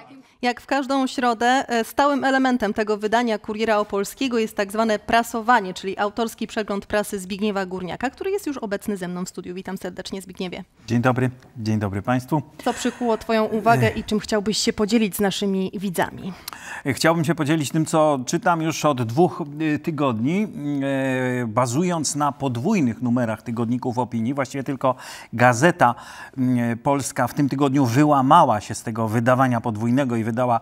Jak w każdą środę stałym elementem tego wydania Kuriera Opolskiego jest tak zwane prasowanie, czyli autorski przegląd prasy Zbigniewa Górniaka, który jest już obecny ze mną w studiu. Witam serdecznie, Zbigniewie. Dzień dobry Państwu. Co przykuło Twoją uwagę i czym chciałbyś się podzielić z naszymi widzami? Chciałbym się podzielić tym, co czytam już od 2 tygodni, bazując na podwójnych numerach tygodników opinii. Właściwie tylko Gazeta Polska w tym tygodniu wyłamała się z tego wydawania podwójnego i wydała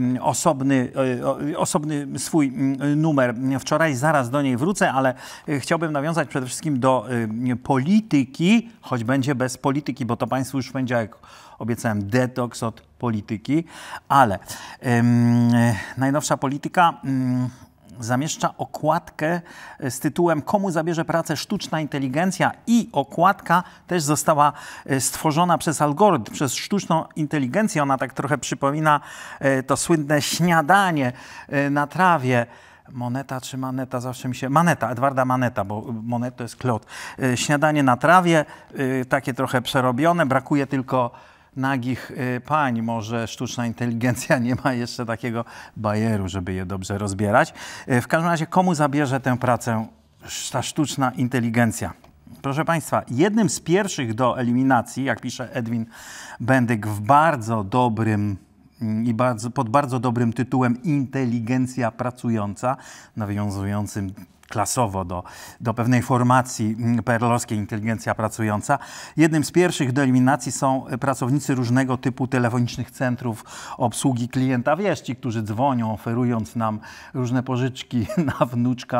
osobny swój numer wczoraj. Zaraz do niej wrócę, ale chciałbym nawiązać przede wszystkim do polityki, choć będzie bez polityki, bo to Państwu już będzie, jak obiecałem, detoks od polityki, ale najnowsza Polityka zamieszcza okładkę z tytułem "Komu zabierze pracę sztuczna inteligencja?" i okładka też została stworzona przez algorytm, przez sztuczną inteligencję. Ona tak trochę przypomina to słynne śniadanie na trawie. Moneta czy Maneta? Zawsze mi się... Maneta, Edwarda Maneta, bo Monet to jest Claude. Śniadanie na trawie, takie trochę przerobione, brakuje tylko nagich pań. Może sztuczna inteligencja nie ma jeszcze takiego bajeru, żeby je dobrze rozbierać. W każdym razie, komu zabierze tę pracę ta sztuczna inteligencja? Proszę Państwa, jednym z pierwszych do eliminacji, jak pisze Edwin Bendyk w bardzo dobrym i pod bardzo dobrym tytułem "Inteligencja pracująca", nawiązującym klasowo do pewnej formacji perelowskiej "Inteligencja pracująca". Jednym z pierwszych do eliminacji są pracownicy różnego typu telefonicznych centrów obsługi klienta. Wiesz, ci, którzy dzwonią, oferując nam różne pożyczki na wnuczka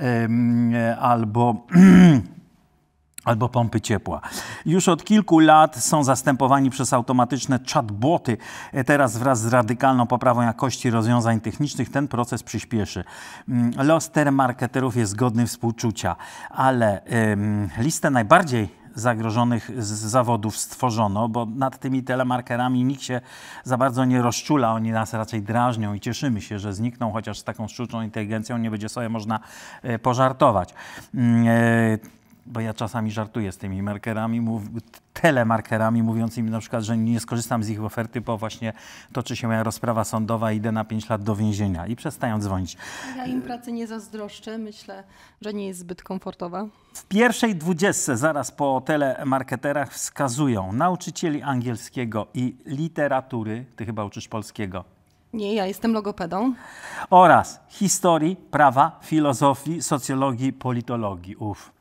albo pompy ciepła. Już od kilku lat są zastępowani przez automatyczne chatboty. Teraz wraz z radykalną poprawą jakości rozwiązań technicznych ten proces przyspieszy. Los telemarketerów jest godny współczucia, ale listę najbardziej zagrożonych zawodów stworzono, bo nad tymi telemarkerami nikt się za bardzo nie rozczula. Oni nas raczej drażnią i cieszymy się, że znikną, chociaż z taką sztuczną inteligencją nie będzie sobie można pożartować. Bo ja czasami żartuję z tymi telemarkerami, mówiąc im na przykład, że nie skorzystam z ich oferty, bo właśnie toczy się moja rozprawa sądowa i idę na 5 lat do więzienia i przestają dzwonić. Ja im pracy nie zazdroszczę, myślę, że nie jest zbyt komfortowa. W pierwszej 20 zaraz po telemarketerach wskazują nauczycieli angielskiego i literatury. Ty chyba uczysz polskiego. Nie, ja jestem logopedą. Oraz historii, prawa, filozofii, socjologii, politologii.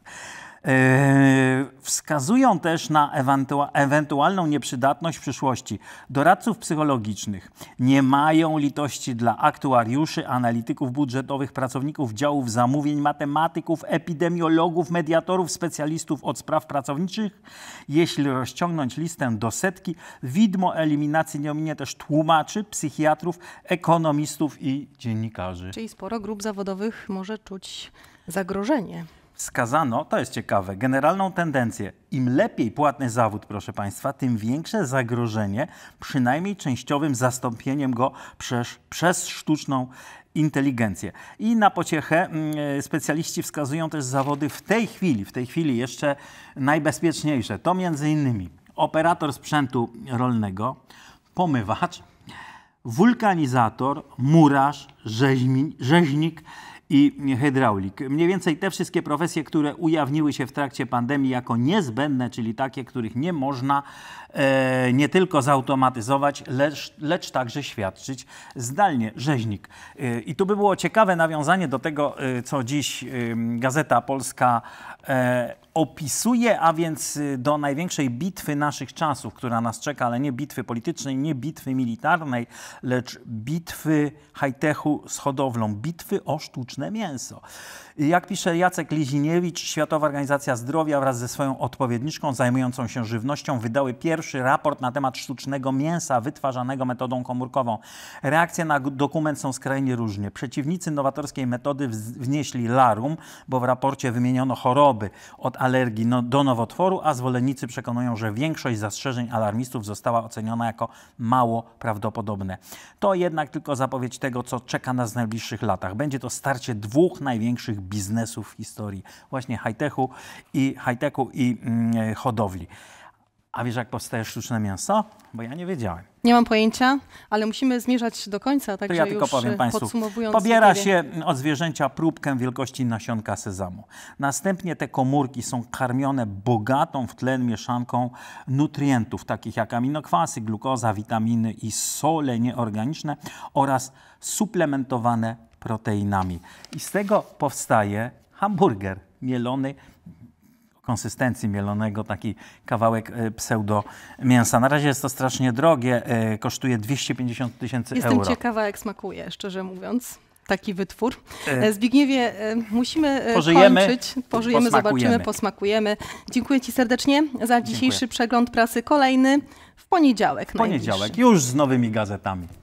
Wskazują też na ewentualną nieprzydatność w przyszłości doradców psychologicznych. Nie mają litości dla aktuariuszy, analityków budżetowych, pracowników działów zamówień, matematyków, epidemiologów, mediatorów, specjalistów od spraw pracowniczych. Jeśli rozciągnąć listę do setki, widmo eliminacji nie ominie też tłumaczy, psychiatrów, ekonomistów i dziennikarzy. Czyli sporo grup zawodowych może czuć zagrożenie. Wskazano, to jest ciekawe, generalną tendencję. Im lepiej płatny zawód, proszę Państwa, tym większe zagrożenie, przynajmniej częściowym zastąpieniem go przez sztuczną inteligencję. I na pociechę specjaliści wskazują też zawody w tej chwili jeszcze najbezpieczniejsze. To m.in. operator sprzętu rolnego, pomywacz, wulkanizator, murarz, rzeźnik i hydraulik. Mniej więcej te wszystkie profesje, które ujawniły się w trakcie pandemii jako niezbędne, czyli takie, których nie można nie tylko zautomatyzować, lecz także świadczyć zdalnie. Rzeźnik. I tu by było ciekawe nawiązanie do tego, co dziś Gazeta Polska opisuje, a więc do największej bitwy naszych czasów, która nas czeka, ale nie bitwy politycznej, nie bitwy militarnej, lecz bitwy high-techu z hodowlą, bitwy o sztuczne mięso. Jak pisze Jacek Liziniewicz, Światowa Organizacja Zdrowia wraz ze swoją odpowiedniczką zajmującą się żywnością wydały pierwszy raport na temat sztucznego mięsa wytwarzanego metodą komórkową. Reakcje na dokument są skrajnie różne. Przeciwnicy nowatorskiej metody wnieśli larum, bo w raporcie wymieniono choroby od alergii do nowotworu, a zwolennicy przekonują, że większość zastrzeżeń alarmistów została oceniona jako mało prawdopodobne. To jednak tylko zapowiedź tego, co czeka nas w najbliższych latach. Będzie to starcie dwóch największych biznesów w historii. Właśnie high-techu i hodowli. A wiesz, jak powstaje sztuczne mięso? Bo ja nie wiedziałem. Nie mam pojęcia, ale musimy zmierzać do końca, także To ja tylko już powiem Państwu, podsumowując. pobiera się od zwierzęcia próbkę wielkości nasionka sezamu. Następnie te komórki są karmione bogatą w tlen mieszanką nutrientów, takich jak aminokwasy, glukoza, witaminy i sole nieorganiczne oraz suplementowane proteinami. I z tego powstaje hamburger mielony, konsystencji mielonego, taki kawałek pseudo mięsa. Na razie jest to strasznie drogie, kosztuje 250 000 euro. Jestem ciekawa, jak smakuje, szczerze mówiąc, taki wytwór. Zbigniewie, musimy kończyć. Pożyjemy, zobaczymy, posmakujemy. Dziękuję Ci serdecznie za dzisiejszy przegląd prasy. Kolejny w poniedziałek. W poniedziałek, już z nowymi gazetami.